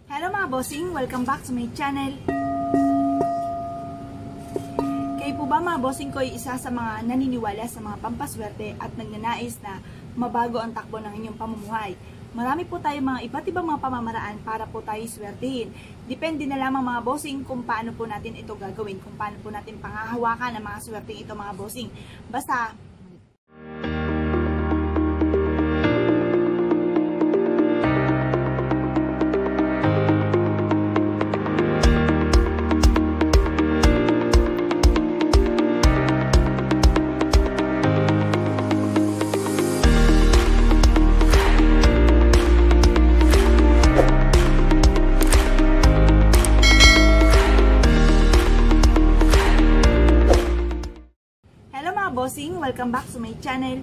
Hello mga bossing! Welcome back to my channel. Kayo po ba mga bossing ko ay isa sa mga naniniwala sa mga pampaswerte at nagnanais na mabago ang takbo ng inyong pamumuhay? Marami po tayo mga iba't ibang mga pamamaraan para po tayo swertihin. Depende na lamang mga bossing kung paano po natin ito gagawin, kung paano po natin panghahawakan ang mga swerteng ito mga bossing. Basta bossing, welcome back to my channel.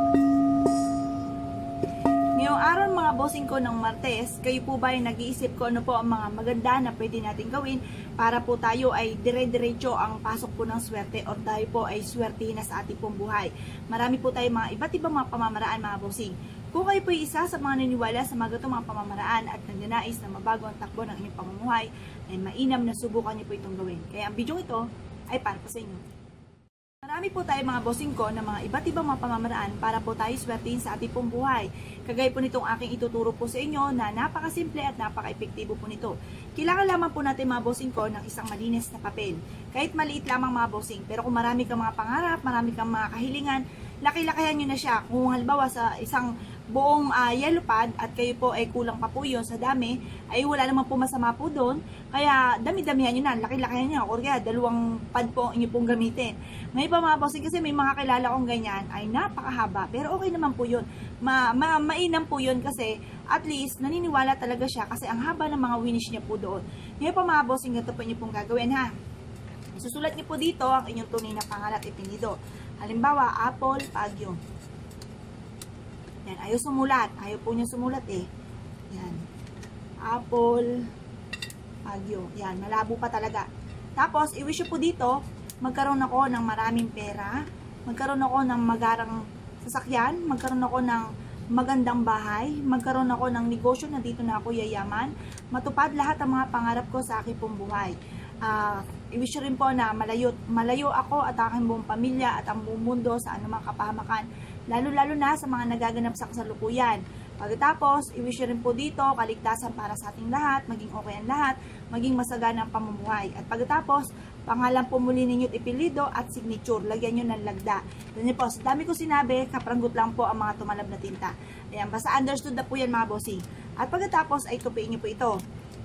Ngayong araw mga bossing ko ng Martes, kayo po ba ay nag-iisip ko ano po ang mga maganda na pwede natin gawin para po tayo ay dire-diretso ang pasok po ng swerte o tayo po ay swertihin na sa ating pong buhay. Marami po tayo mga iba't ibang mga pamamaraan mga bossing. Kung kayo po ay isa sa mga naniniwala sa mga ganitong mga pamamaraan at nagnanais na mabago ang takbo ng inyong pamumuhay, ay mainam na subukan niyo po itong gawin. Kaya ang video ito ay para po sa inyo. Marami po tayo mga bossing ko na mga iba't ibang mga pamamaraan para po tayo swertihin sa ating pong buhay. Kagaya po nitong aking ituturo po sa inyo na napakasimple at napaka-epektibo po nito. Kailangan lamang po natin mga bossing ko ng isang malinis na papel. Kahit maliit lamang mga bossing, pero kung marami kang mga pangarap, marami kang mga kahilingan, laki-lakihan nyo na siya. Kung halimbawa sa isang buong yellow pad at kayo po ay kulang pa po yun sa dami, ay wala naman po masama po doon. Kaya dami-damihan nyo na, laki-lakihan nyo. O kaya dalawang pad po inyo pong gamitin. Ngayon pa mga bossing, kasi may mga kilala kong ganyan ay napakahaba. Pero okay naman po yun. Mainam po yun kasi at least naniniwala talaga siya kasi ang haba ng mga winish niya po doon. Ngayon pa mga bossing, ito po inyo pong gagawin ha. Susulat niyo po dito ang inyong tunay na pangalan at ipinido. Halimbawa, Apple Pagyo. Yan, ayaw sumulat. Ayaw po niya sumulat eh. Yan. Apple Pagyo. Yan, malabo pa talaga. Tapos, i-wish po dito, magkaroon ako ng maraming pera, magkaroon ako ng magarang sasakyan, magkaroon ako ng magandang bahay, magkaroon ako ng negosyo na dito na ako yayaman, matupad lahat ang mga pangarap ko sa aking pong buhay. I-wish rin po na malayo ako at aking buong pamilya at ang buong mundo sa anumang kapahamakan, lalo-lalo na sa mga nagaganap sa kasalukuyan. Pagkatapos, i-wish rin po dito kaligtasan para sa ating lahat, maging okay ang lahat, maging masagana ang pamumuhay. At pagkatapos, pangalan po muli ninyo at ipilido at signature, lagyan nyo ng lagda. Ganyan po, sa dami ko sinabi, kapranggot lang po ang mga tumalab na tinta. Ayan, basta understood na po yan mga bossing. At pagkatapos, ay tupiin nyo po ito.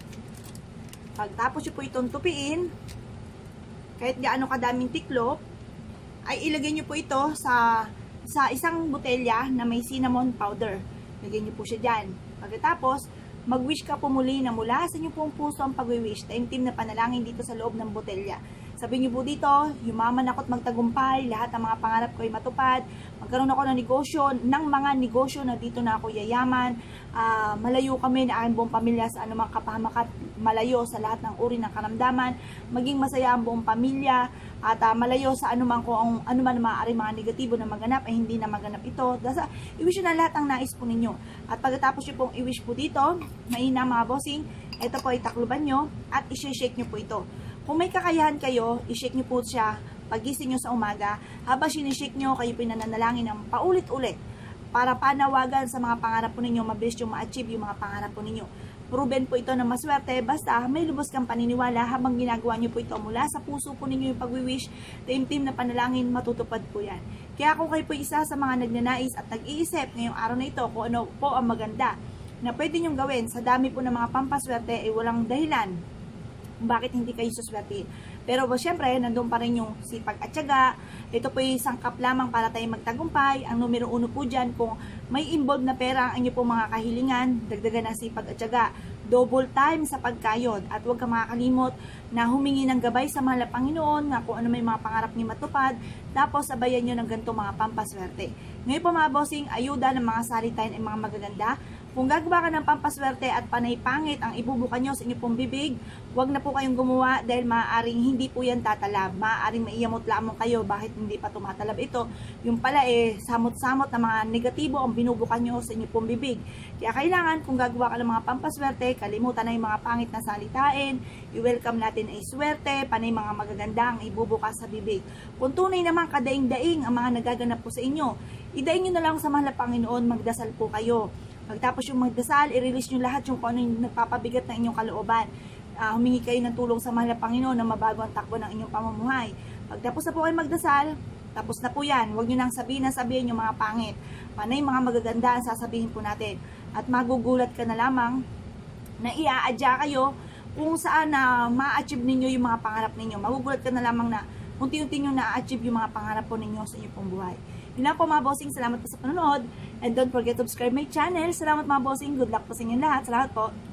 Pagtapos nyo po itong tupiin, kahit gaano kadaming tiklop, ay ilagay nyo po ito sa isang botelya na may cinnamon powder. Lagyan nyo po siya dyan. Pagkatapos, mag-wish ka po muli na mula sa inyo pong puso ang pag-wish, taimtim na panalangin dito sa loob ng botelya. Sabihin nyo po dito, yumaman ako at magtagumpay, lahat ng mga pangarap ko ay matupad, magkaroon ako ng mga negosyo na dito na ako yayaman, malayo kami na aking buong pamilya sa anumang kapahamakan, malayo sa lahat ng uri ng karamdaman, maging masaya ang buong pamilya, at malayo sa anuman maaari mga negatibo na maganap ay hindi na maganap ito. I-wish na lahat ang nais po ninyo. At pagkatapos nyo pong i-wish po dito, mahina mga bossing, ito po ay takluban nyo at i-shake nyo po ito. Kung may kakayahan kayo, i-shake nyo po siya pagising nyo sa umaga. Habang sinishake nyo, kayo pinananalangin ng paulit-ulit para panawagan sa mga pangarap po ninyo, mabilis yung ma-achieve yung mga pangarap po ninyo. Proven po ito na maswerte, basta may lubos kang paniniwala habang ginagawa nyo po ito mula sa puso po ninyo yung pag-wish, taimtim na panalangin, matutupad po yan. Kaya kung kayo po isa sa mga nagnanais at nag-iisip ngayong araw na ito kung ano po ang maganda na pwede nyong gawin sa dami po ng mga pampaswerte, ay walang dahilan bakit hindi kayo suswerte. Pero syempre, nandun pa rin yung sipag at tiyaga. Ito po yung sangkap lamang para tayo magtagumpay. Ang numero 1 po dyan, kung may involved na pera ang inyo po mga kahilingan, dagdagan ng sipag at tiyaga. Double time sa pagkayod. At huwag ka makakalimot na humingi ng gabay sa mahal na Panginoon, na kung ano may mga pangarap niyo matupad, tapos sabayan nyo ng ganito mga pampaswerte. Ngayon po mga bossing, ayuda ng mga salitain ay mga magaganda Kung gagawa ka ng pampaswerte at panay pangit ang ibubuka nyo sa inyong pong bibig, huwag na po kayong gumawa dahil maaaring hindi po yan tatalab. Maaaring maiyamot lamang kayo. Bakit hindi pa tumatalab ito? Yung pala samot-samot na mga negatibo ang binubuka nyo sa inyong pong bibig. Kaya kailangan kung gagawa ka ng mga pampaswerte, kalimutan na yung mga pangit na salitain, i-welcome natin ay swerte, panay mga magaganda ang ibubuka sa bibig. Kung tunay naman kadaing-daing ang mga nagaganap po sa inyo, idaing nyo na lang sa mahal na Panginoon, magdasal po kayo. Pagtapos yung magdasal, i-release nyo lahat yung kung ano yung nagpapabigat ng inyong kalooban. Humingi kayo ng tulong sa mahal na Panginoon na mabago ang takbo ng inyong pamumuhay. Pagtapos na po kayo magdasal, tapos na po yan. Huwag nyo nang sabihin yung mga pangit. Panay mga magaganda ang sasabihin po natin. At magugulat ka na lamang na iaadya kayo kung saan na ma-achieve ninyo yung mga pangarap ninyo. Magugulat ka na lamang na unti-unti nyo na-achieve yung mga pangarap po ninyo sa inyong pong buhay. Yun lang po mga bossing. Salamat po sa panonood. And don't forget to subscribe my channel. Salamat mga bossing. Good luck po sa inyong lahat. Salamat po.